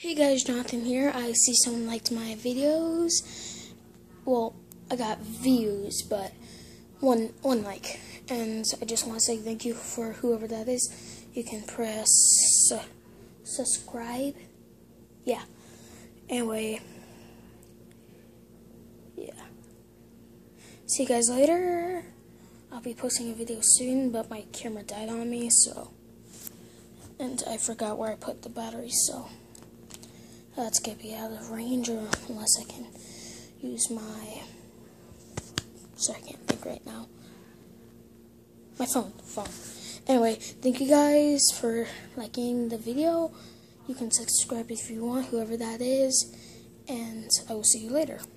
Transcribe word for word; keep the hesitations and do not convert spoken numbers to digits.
Hey guys, Jonathan here. I see someone liked my videos. Well, I got views, but one one like. And I just want to say thank you for whoever that is. You can press su subscribe. Yeah. Anyway. Yeah. See you guys later. I'll be posting a video soon, but my camera died on me, so. And I forgot where I put the battery, so. Let's get me out of range, or unless I can use my. Sorry, I can't think right now. My phone, phone. Anyway, thank you guys for liking the video. You can subscribe if you want, whoever that is, and I will see you later.